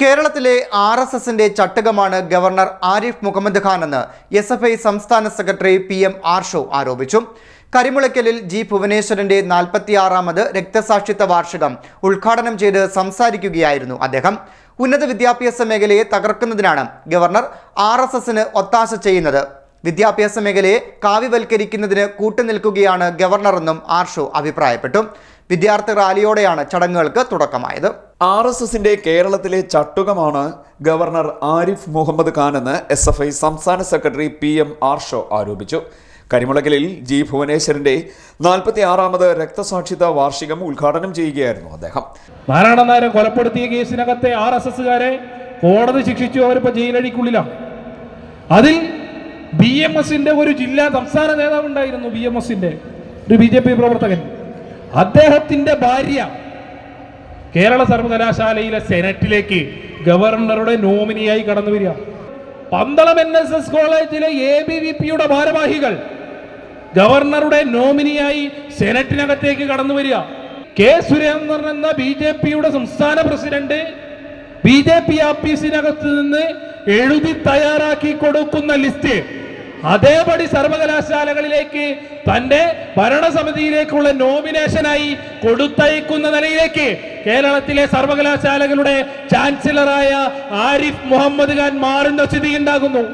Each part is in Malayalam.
കേരളത്തിലെ RSSന്റെ ചട്ടകമാണ് ഗവർണർ ആരിഫ് മുഹമ്മദ് ഖാൻ എന്ന് SFI സംസ്ഥാന സെക്രട്ടറി PM ആർഷോ ആരോപിച്ചു. കരിമുളയ്ക്കലിൽ G ഭുവനേശ്വരന്റെ 46ാമത് രക്തസാക്ഷിത്വ വാർഷികം ഉദ്ഘാടനം ചെയ്ത് സംസാരിക്കുകയായിരുന്നു അദ്ദേഹം. ഉന്നത വിദ്യാഭ്യാസ മേഖലയെ തകർക്കുന്നതിനാണ് ഗവർണർ RSSന് ഒത്താശ ചെയ്യുന്നത്. വിദ്യാഭ്യാസ മേഖലയെ കാവ്യവൽക്കരിക്കുന്നതിന് കൂട്ടുനിൽക്കുകയാണ് ഗവർണറെന്നും ആർഷോ അഭിപ്രായപ്പെട്ടു. വിദ്യാർത്ഥി റാലിയോടെയാണ് ചടങ്ങുകൾക്ക് തുടക്കമായത്. RSSന്റെ കേരളത്തിലെ ചട്ടുകമാണ് ഗവർണർ ആരിഫ് മുഹമ്മദ് ഖാൻ എന്ന് SFI സംസ്ഥാന സെക്രട്ടറി PM ആർഷോ ആരോപിച്ചു. കരിമുളയ്ക്കലിൽ G ഭുവനേശ്വരന്റെ 46ാമത് രക്തസാക്ഷിത്വ വാർഷികം ഉദ്ഘാടനം ചെയ്യുകയായിരുന്നു അദ്ദേഹം. നാരായണൻ നായരെ കൊലപ്പെടുത്തിയ കേസിനകത്തെ RSSകാരെ കോടതി ശിക്ഷിച്ചു. അവരിപ്പോൾ ജയിലടിക്കുള്ളിലാണ്. അതിൽ BMSന്റെ ഒരു ജില്ലാ സംസ്ഥാന നേതാവ് ഉണ്ടായിരുന്നു. BMSന്റെ ഒരു BJP പ്രവർത്തകൻ. അദ്ദേഹത്തിന്റെ ഭാര്യ കേരള സർവകലാശാലയിലെ സെനറ്റിലേക്ക് ഗവർണറുടെ നോമിനിയായി കടന്നു വരിക. പന്തളം NSS കോളേജിലെ ABVPയുടെ ഭാരവാഹികൾ ഗവർണറുടെ നോമിനിയായി സെനറ്റിനകത്തേക്ക് കടന്നു വരിക. K സുരേന്ദ്രൻ എന്ന BJPയുടെ സംസ്ഥാന പ്രസിഡന്റ് BJP ആഫീസിനകത്ത് നിന്ന് എഴുതി തയ്യാറാക്കി കൊടുക്കുന്ന ലിസ്റ്റ് അതേപടി സർവകലാശാലകളിലേക്ക് തന്റെ ഭരണസമിതിയിലേക്കുള്ള നോമിനേഷനായി കൊടുത്തയക്കുന്ന നിലയിലേക്ക് കേരളത്തിലെ സർവകലാശാലകളുടെ ചാൻസലറായ ആരിഫ് മുഹമ്മദ് ഖാൻ മാറുന്ന സ്ഥിതി ഉണ്ടാകുന്നു.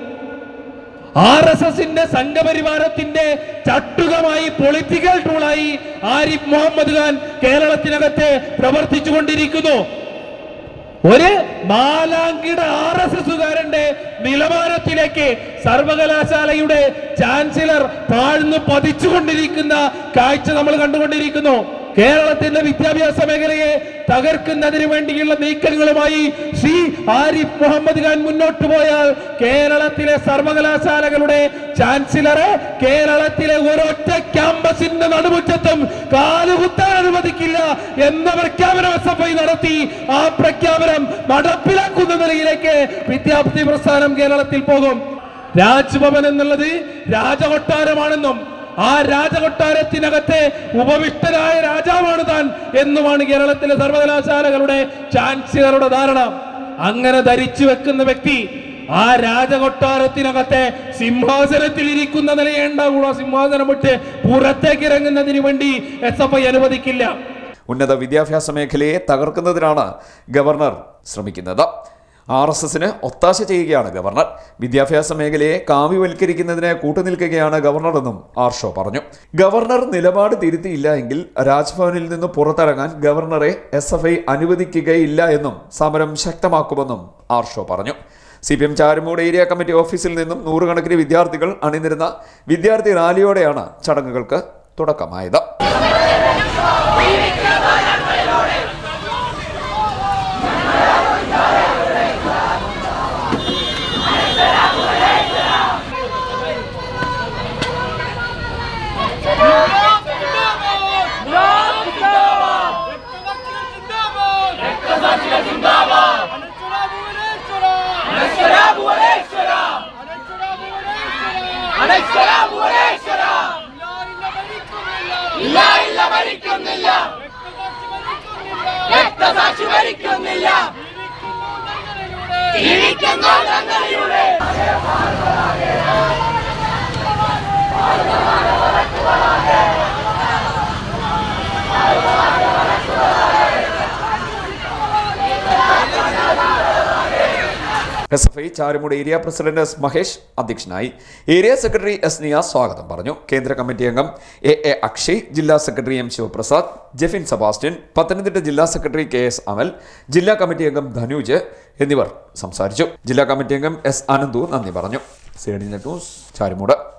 RSSന്റെ സംഘപരിവാരത്തിന്റെ ചട്ടുകമായി പൊളിറ്റിക്കൽ ടൂളായി ആരിഫ് മുഹമ്മദ് ഖാൻ കേരളത്തിനകത്ത് പ്രവർത്തിച്ചു കൊണ്ടിരിക്കുന്നു. ഒരു നാലാംകിട RSSകാരന്റെ നിലവാരത്തിലേക്ക് സർവകലാശാലയുടെ ചാൻസലർ താഴ്ന്നു പതിച്ചുകൊണ്ടിരിക്കുന്ന കാഴ്ച നമ്മൾ കണ്ടുകൊണ്ടിരിക്കുന്നു. കേരളത്തിന്റെ വിദ്യാഭ്യാസ മേഖലയെ തകർക്കുന്നതിന് വേണ്ടിയുള്ള നീക്കങ്ങളുമായി ശ്രീ ആരിഫ് മുഹമ്മദ് ഖാൻ മുന്നോട്ട് പോയാൽ കേരളത്തിലെ സർവകലാശാലകളുടെ ചാൻസലറെ കേരളത്തിലെ ഒരൊറ്റ ക്യാമ്പസിന്റെ നടുമുറ്റത്തും കാലുകുത്താൻ അനുവദിക്കില്ല എന്ന പ്രഖ്യാപനം SFI നടത്തി. ആ പ്രഖ്യാപനം നടപ്പിലാക്കുന്ന നിലയിലേക്ക് വിദ്യാർത്ഥി പ്രസ്ഥാനം കേരളത്തിൽ പോകും. രാജ്ഭവൻ എന്നുള്ളത് രാജകൊട്ടാരമാണെന്നും ആ രാജകൊട്ടാരത്തിനകത്തെ ഉപവിഷ്ടനായ രാജാവാണ് താൻ എന്നുമാണ് കേരളത്തിലെ സർവകലാശാലകളുടെ ചാൻസലറുടെ ധാരണ. അങ്ങനെ ധരിച്ചു വെക്കുന്ന വ്യക്തി ആ രാജകൊട്ടാരത്തിനകത്തെ സിംഹാസനത്തിൽ ഇരിക്കുന്ന നിലയെ ഉണ്ടാവുക. സിംഹാസനം വിട്ട് പുറത്തേക്ക് ഇറങ്ങുന്നതിന് വേണ്ടി SFI അനുവദിക്കില്ല. ഉന്നത വിദ്യാഭ്യാസ മേഖലയെ തകർക്കുന്നതിനാണ് ഗവർണർ ശ്രമിക്കുന്നത്. RSSന് ഒത്താശ ചെയ്യുകയാണ് ഗവർണർ. വിദ്യാഭ്യാസ മേഖലയെ കാവ്യവൽക്കരിക്കുന്നതിന് കൂട്ടുനിൽക്കുകയാണ് ഗവർണറെന്നും ആർഷോ പറഞ്ഞു. ഗവർണർ നിലപാട് തിരുത്തിയില്ല എങ്കിൽ രാജ്ഭവനിൽ നിന്ന് പുറത്തിറങ്ങാൻ ഗവർണറെ SFI അനുവദിക്കുകയില്ല എന്നും സമരം ശക്തമാക്കുമെന്നും ആർഷോ പറഞ്ഞു. CPM ചാരുമൂട് ഏരിയ കമ്മിറ്റി ഓഫീസിൽ നിന്നും നൂറുകണക്കിന് വിദ്യാർത്ഥികൾ അണിനിരുന്ന വിദ്യാർത്ഥി റാലിയോടെയാണ് ചടങ്ങുകൾക്ക് തുടക്കമായത്. SFI Charummood area president S. Mahesh അധ്യക്ഷനായി. Area secretary S. നിയാസ് സ്വാഗതം പറഞ്ഞു. കേന്ദ്ര കമ്മിറ്റി അംഗം A. അക്ഷയ്, ജില്ലാ secretary M. Sivaprasad, Jefin Sebastian, Pathanamthitta ജില്ലാ സെക്രട്ടറി KS അമൽ, ജില്ലാ കമ്മിറ്റി അംഗം ധനുജ് എന്നിവർ സംസാരിച്ചു. ജില്ലാ കമ്മിറ്റി അംഗം S. അനന്തു നന്ദി പറഞ്ഞു. CND news Charummood.